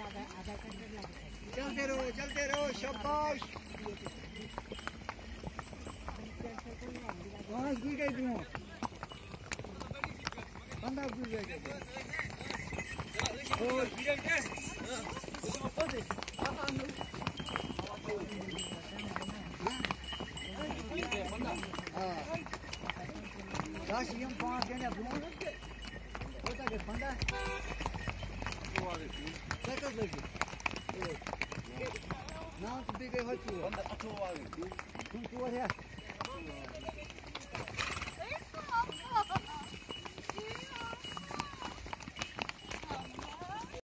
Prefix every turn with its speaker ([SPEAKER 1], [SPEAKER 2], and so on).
[SPEAKER 1] चलते रहो शाबाश कहाँ गिर गए तुम बंदा गिर गए दस यम 5 जने ब्रोन होता के बंदा क्या लगी ना तो भी गए हो बंदा 8 वाले तुम तो है